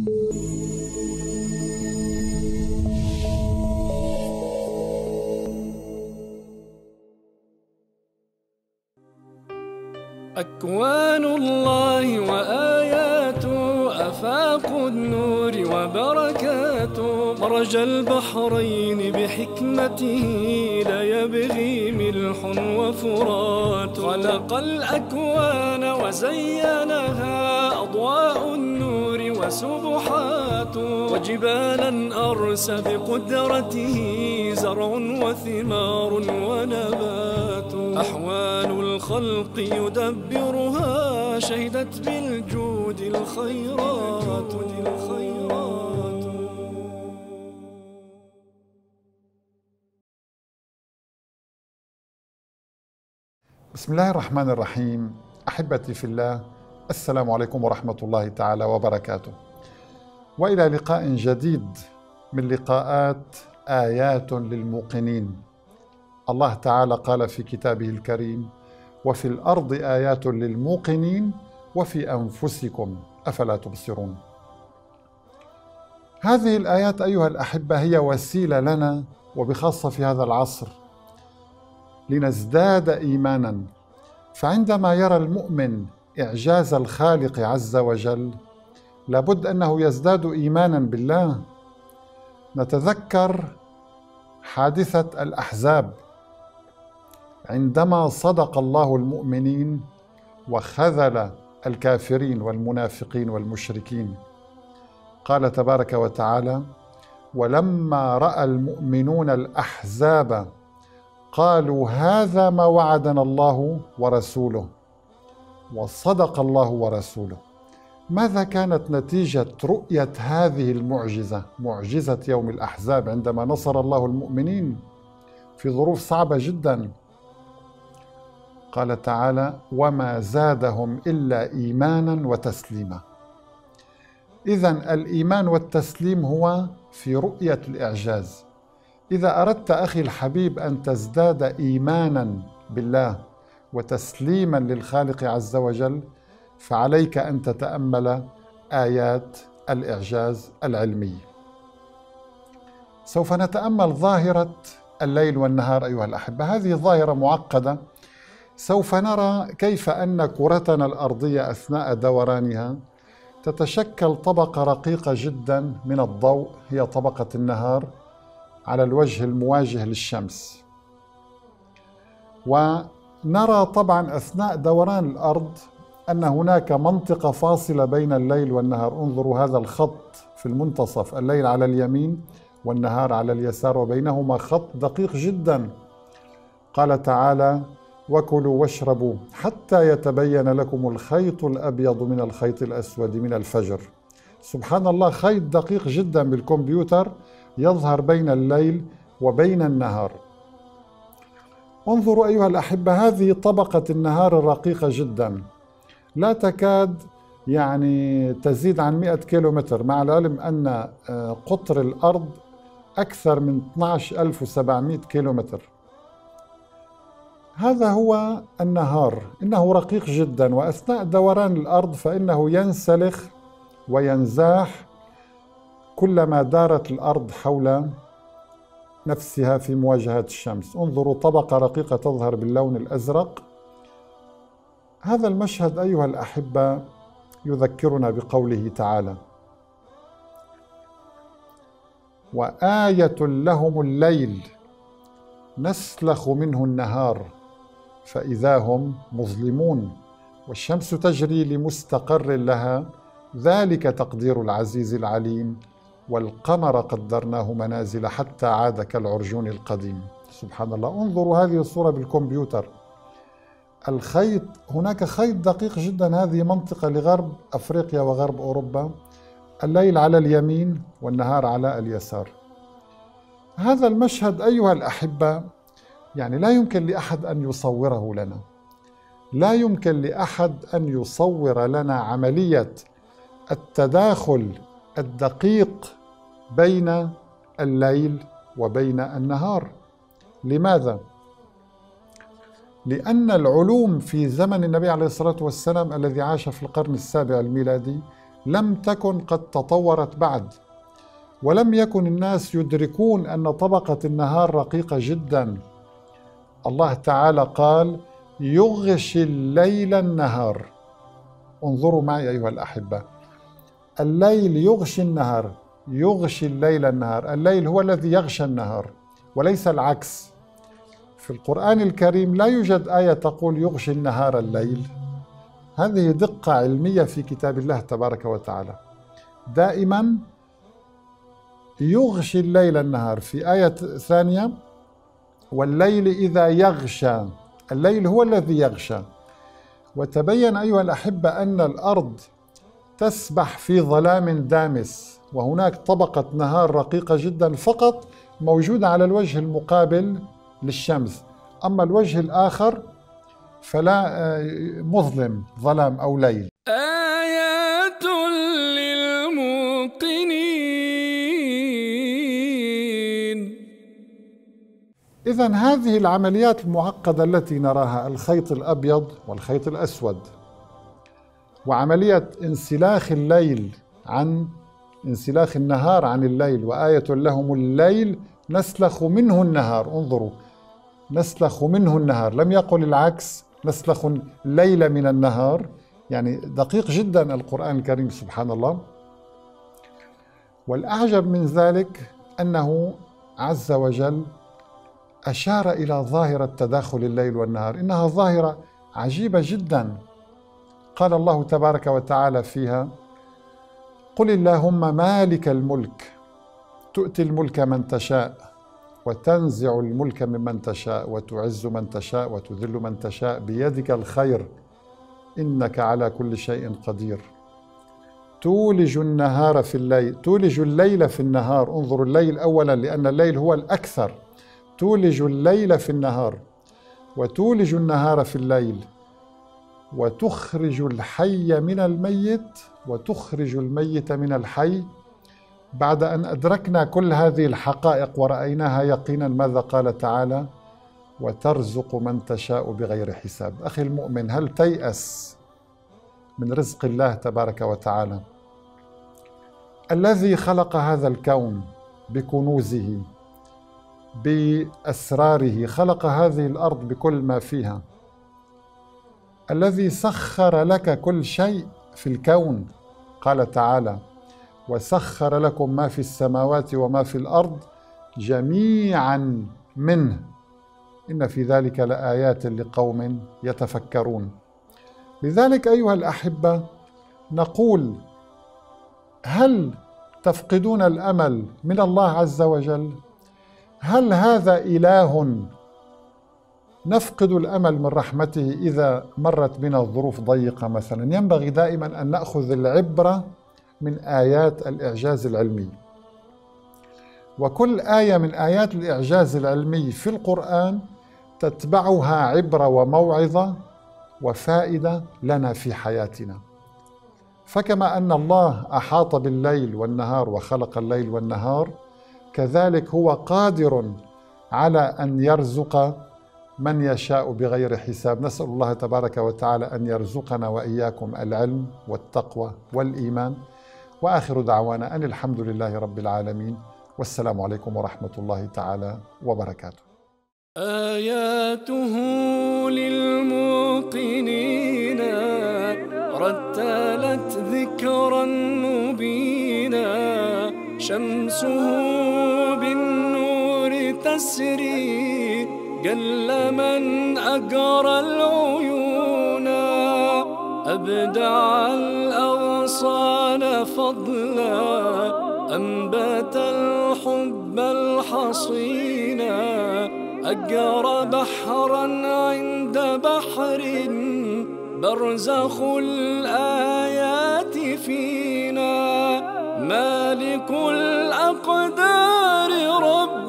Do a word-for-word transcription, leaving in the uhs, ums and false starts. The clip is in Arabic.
أكوان الله وآياته أفاق النور وبركاته مرج البحرين بحكمته لا يبغي ملح وفرات خلق الأكوان وزينها أضواء النور وسبحات وجبالا أرس بقدرته زرع وثمار ونبات أحوال الخلق يدبرها شهدت بالجود الخيرات الخيرات. بسم الله الرحمن الرحيم. أحبتي في الله، السلام عليكم ورحمة الله تعالى وبركاته، وإلى لقاء جديد من لقاءات آيات للموقنين. الله تعالى قال في كتابه الكريم: وفي الأرض آيات للموقنين وفي أنفسكم أفلا تبصرون. هذه الآيات أيها الأحبة هي وسيلة لنا، وبخاصة في هذا العصر، لنزداد إيمانا. فعندما يرى المؤمن إعجاز الخالق عز وجل لابد أنه يزداد إيمانا بالله. نتذكر حادثة الأحزاب عندما صدق الله المؤمنين وخذل الكافرين والمنافقين والمشركين. قال تبارك وتعالى: ولما رأى المؤمنون الأحزاب قالوا هذا ما وعدنا الله ورسوله وصدق الله ورسوله. ماذا كانت نتيجة رؤية هذه المعجزة، معجزة يوم الأحزاب، عندما نصر الله المؤمنين في ظروف صعبة جدا؟ قال تعالى: وما زادهم إلا إيمانا وتسليما. إذن الإيمان والتسليم هو في رؤية الإعجاز. إذا أردت أخي الحبيب أن تزداد إيمانا بالله وتسليما للخالق عز وجل فعليك أن تتأمل آيات الإعجاز العلمي. سوف نتأمل ظاهرة الليل والنهار أيها الأحبة. هذه ظاهرة معقدة. سوف نرى كيف أن كرتنا الأرضية أثناء دورانها تتشكل طبقة رقيقة جدا من الضوء، هي طبقة النهار، على الوجه المواجه للشمس. ونرى طبعا أثناء دوران الأرض أن هناك منطقة فاصلة بين الليل والنهار. انظروا هذا الخط في المنتصف، الليل على اليمين والنهار على اليسار، وبينهما خط دقيق جدا. قال تعالى: وكلوا واشربوا حتى يتبين لكم الخيط الأبيض من الخيط الأسود من الفجر. سبحان الله، خيط دقيق جدا بالكمبيوتر يظهر بين الليل وبين النهار. انظروا أيها الأحبة، هذه طبقة النهار الرقيقة جدا لا تكاد يعني تزيد عن مئة كيلومتر، مع العلم أن قطر الأرض أكثر من اثني عشر ألف وسبعمئة كيلومتر. هذا هو النهار، إنه رقيق جدا، وأثناء دوران الأرض فإنه ينسلخ وينزاح كلما دارت الأرض حول نفسها في مواجهة الشمس. انظروا، طبقة رقيقة تظهر باللون الأزرق. هذا المشهد أيها الأحبة يذكرنا بقوله تعالى: وآية لهم الليل نسلخ منه النهار فإذا هم مظلمون والشمس تجري لمستقر لها ذلك تقدير العزيز العليم والقمر قدرناه منازل حتى عاد كالعرجون القديم. سبحان الله، انظروا هذه الصورة بالكمبيوتر. الخيط، هناك خيط دقيق جدا، هذه منطقة لغرب أفريقيا وغرب أوروبا، الليل على اليمين والنهار على اليسار. هذا المشهد أيها الأحبة يعني لا يمكن لأحد أن يصوره لنا، لا يمكن لأحد أن يصور لنا عملية التداخل الدقيق بين الليل وبين النهار. لماذا؟ لأن العلوم في زمن النبي عليه الصلاة والسلام الذي عاش في القرن السابع الميلادي لم تكن قد تطورت بعد، ولم يكن الناس يدركون أن طبقة النهار رقيقة جدا. الله تعالى قال يغشي الليل النهار. انظروا معي أيها الأحبة، الليل يغشي النهار، يغشي الليل النهار. الليل هو الذي يغشى النهار وليس العكس. في القرآن الكريم لا يوجد آية تقول يغشي النهار الليل. هذه دقة علمية في كتاب الله تبارك وتعالى. دائما يغشي الليل النهار. في آية ثانية والليل إذا يغشى، الليل هو الذي يغشى. وتبين أيها الأحبة أن الأرض تسبح في ظلام دامس، وهناك طبقة نهار رقيقة جدا فقط موجودة على الوجه المقابل للشمس، أما الوجه الآخر فلا مظلم، ظلام أو ليل. آيات للموقنين. إذن هذه العمليات المعقدة التي نراها، الخيط الأبيض والخيط الأسود، وعملية انسلاخ الليل عن انسلاخ النهار عن الليل، وآية لهم الليل نسلخ منه النهار. انظروا، نسلخ منه النهار، لم يقل العكس، نسلخ الليل من النهار. يعني دقيق جدا القرآن الكريم سبحان الله. والأعجب من ذلك أنه عز وجل أشار إلى ظاهرة تداخل الليل والنهار، إنها ظاهرة عجيبة جدا. قال الله تبارك وتعالى فيها قل اللهم مالك الملك تؤتي الملك من تشاء وتنزع الملك ممن تشاء وتعز من تشاء وتذل من تشاء بيدك الخير إنك على كل شيء قدير. تولج النهار في الليل، تولج الليل في النهار. انظروا الليل أولا لأن الليل هو الأكثر. تولج الليل في النهار وتولج النهار في الليل وتخرج الحي من الميت وتخرج الميت من الحي. بعد أن أدركنا كل هذه الحقائق ورأيناها يقينا ماذا قال تعالى؟ وترزق من تشاء بغير حساب. أخي المؤمن، هل تيأس من رزق الله تبارك وتعالى الذي خلق هذا الكون بكنوزه بأسراره، خلق هذه الأرض بكل ما فيها، الذي سخر لك كل شيء في الكون؟ قال تعالى وسخر لكم ما في السماوات وما في الأرض جميعا منه إن في ذلك لآيات لقوم يتفكرون. لذلك أيها الأحبة نقول هل تفقدون الأمل من الله عز وجل؟ هل هذا إله نفقد الأمل من رحمته إذا مرت بنا الظروف ضيقة مثلا؟ ينبغي دائما أن نأخذ العبرة من آيات الإعجاز العلمي، وكل آية من آيات الإعجاز العلمي في القرآن تتبعها عبرة وموعظة وفائدة لنا في حياتنا. فكما أن الله أحاط بالليل والنهار وخلق الليل والنهار، كذلك هو قادر على أن يرزق من يشاء بغير حساب. نسأل الله تبارك وتعالى أن يرزقنا وإياكم العلم والتقوى والإيمان. وآخر دعوانا أن الحمد لله رب العالمين، والسلام عليكم ورحمة الله تعالى وبركاته. آياته للموقنين رتلت ذكرا مبينا، شمسه بالنور تسري قل من أقرى العيون، أبدع الأغصان فضلا أنبت الحب الحصينا، أقرى بحرا عند بحر برزخ الآيات فينا، مالك الأقدار رب